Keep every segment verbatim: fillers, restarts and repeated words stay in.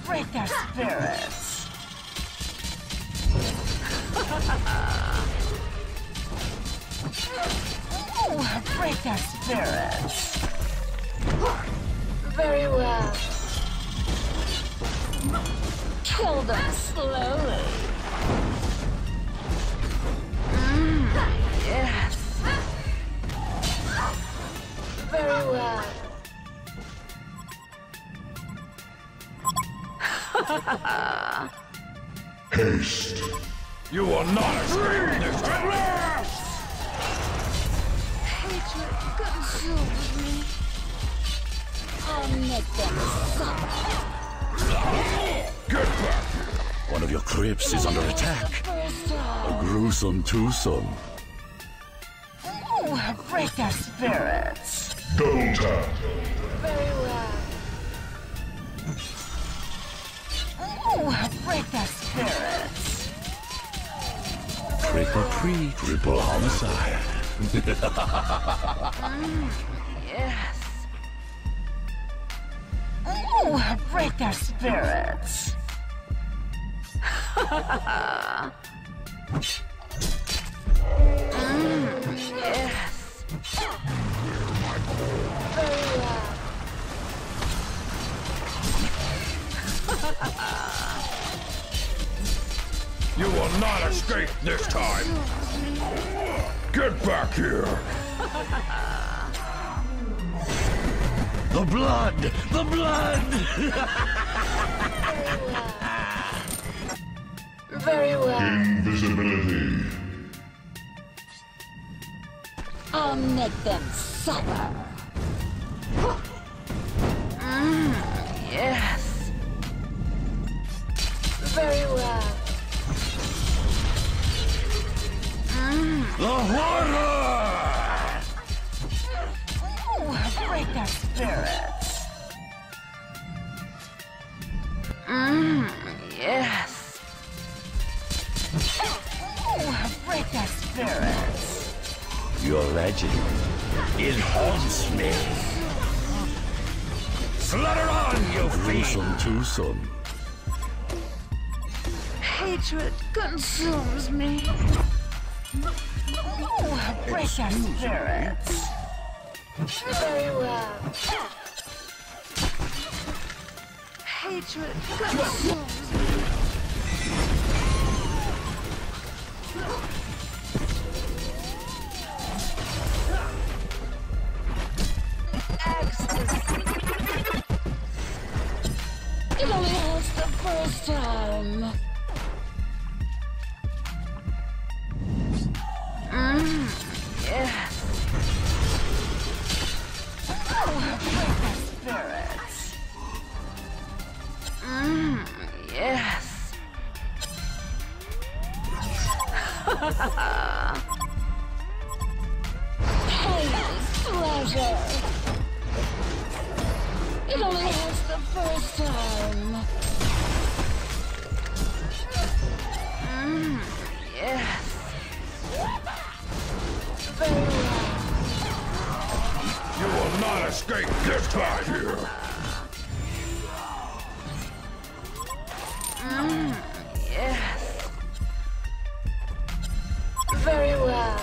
break their spirits. Oh, break their spirits. Very well. Kill them slowly. Mm, yes. Very well. Haste. You will not escape this time. Hatred consumes me. I'll make them suffer. Get back! One of your crypts is under attack. A gruesome twosome. Oh, break their spirits. Double tap. Very well. Oh, break their spirits. Trick or treat. Triple homicide. Mm, yes. Oh, break their spirits. Mm, yes. Very well. You will not escape this time. Get back here. The blood! The blood! Very well. Invisibility. I'll make them suffer. Mm, yes. Very well. Mm. The horror! Oh, break their spirits. Mm, yes. Oh, break their spirits. Your legend, it haunts me. Slaughter on, you gruesome twosome. Hatred consumes me. Oh, break their spirits. Very well. Hatred consumes me. Ecstasy. It only hurts the first time. Mm, yes. Oh, break their spirits. Mm, yes. Pain is pleasure. It only hurts the first time. Mm, yes. Very well. You will not escape this time here. Mm, yes. Very well.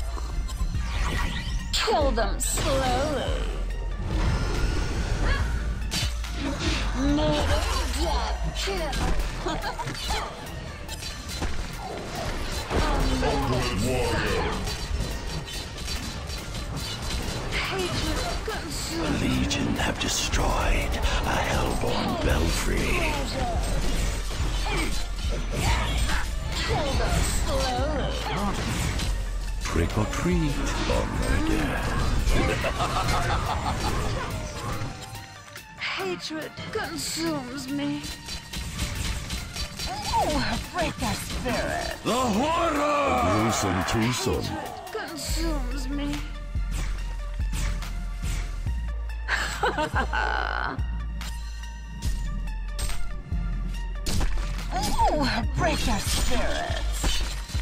Kill them slowly. Murder, death, kill. Ultimate warrior. Hatred The consumes. Legion have destroyed a hellborn belfry. Kill them slowly. Trick or treat or murder. Hatred consumes me. Oh, break their spirit. The horror! A gruesome twosome. Hatred consumes me. Oh, break their spirits.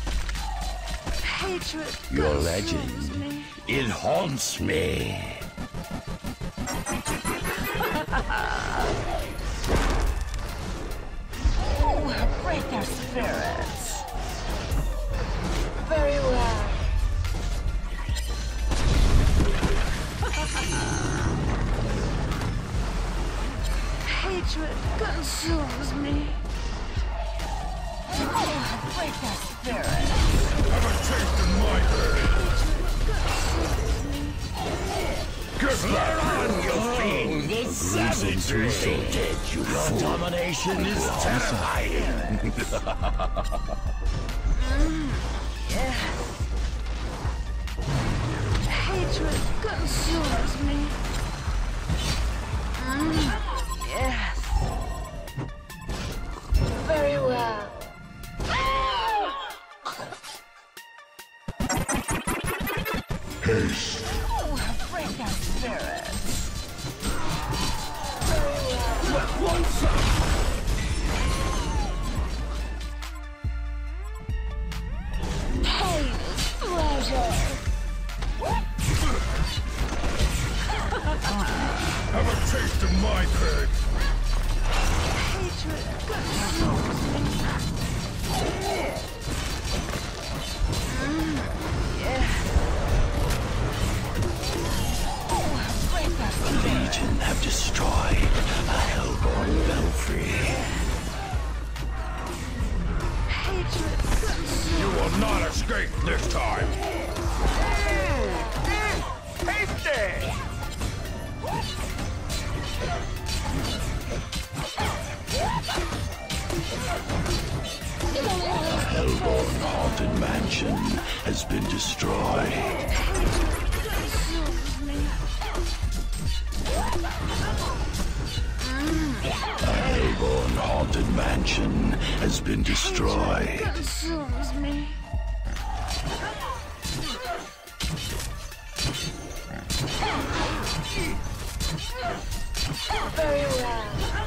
Hatred Your consumes legend, me. it haunts me. break their spirits. Very well. Hatred consumes me. Oh, break their spirits. Have a taste of my Good luck on, you fiend! The savagery! Dead, you Your domination is terrifying! mm, yes. Hatred consumes me. Mm, yes. Very well. Haste! Break their spirits. Let one shot! Pain is pleasure. Have a taste of my pain! Hatred consumes me. Mm, yeah. The Legion have destroyed a Hellborn belfry. Hatred consumes. You will not escape this time! Tasty! A Hellborn haunted mansion has been destroyed. Hatred consumes me. A Hellborn haunted mansion has been destroyed. Hatred consumes me. Very well.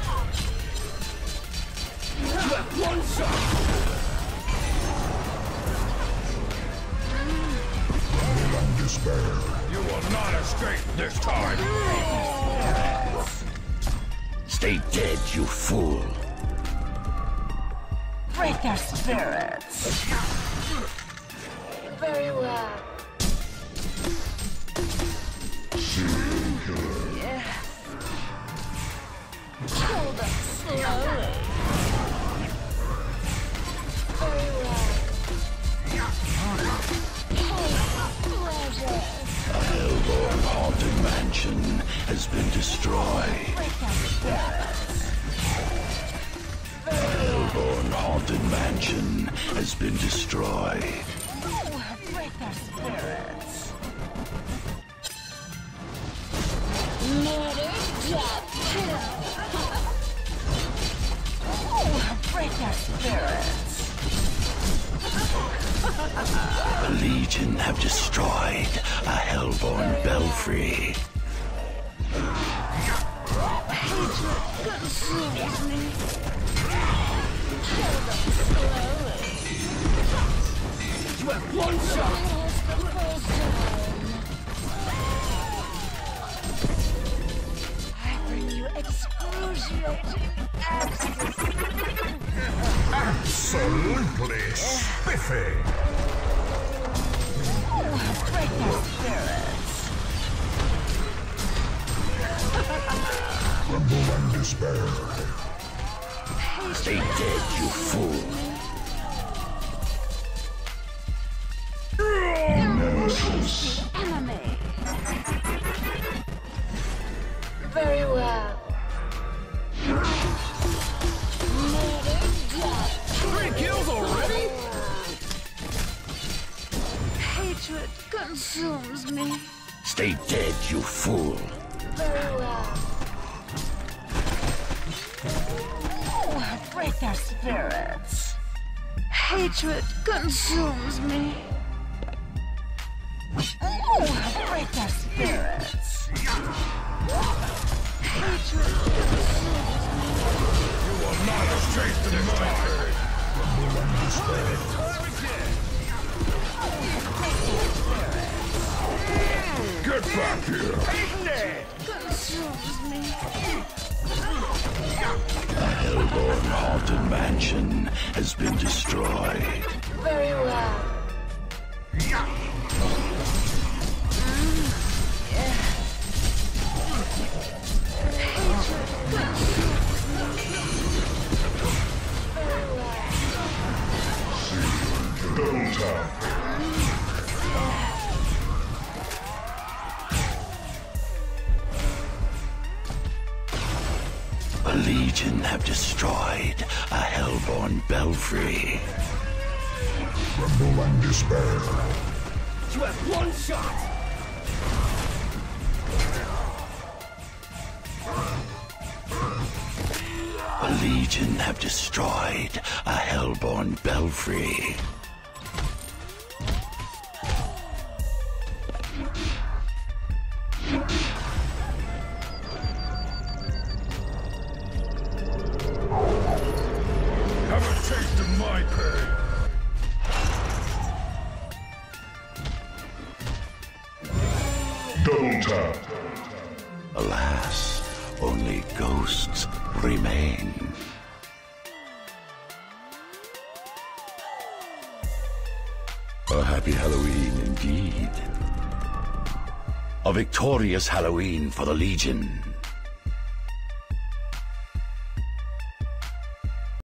One shot! Despair. You will not escape this time! Stay dead, you fool! Break their spirits. Very well. Yes. Kill them slowly. Very well. Pleasure. A Hellborn haunted mansion has been destroyed. Break their spirits. A Hellborn haunted mansion has been destroyed. Oh, break their spirits. Murder, death, kill. Oh, break their spirits. The Legion have destroyed a Hellborn belfry. Hatred consumes me. Kill them slowly. One shot! The first time. I bring you excruciating ecstasy. Absolutely spiffy! Oh, break their spirits. Tremble and despair. Hatred Stay dead, you fool! Nemesis. Enemy. Very well. Murder, death. Three kills already? Hatred consumes me. Stay dead, you fool! Very well. Oh, break their spirits. Hatred consumes me. Oh, break their spirits. Hatred consumes me. You will not escape this time! Get back here! Consumes me. A Hellborn haunted mansion has been destroyed. Very well. Double tap. A legion have destroyed a Hellborn belfry. Tremble and despair. You have one shot! A legion have destroyed a Hellborn belfry. Have a taste of my pain. Double tap. Alas, only ghosts remain. A happy Halloween indeed. A victorious Halloween for the Legion.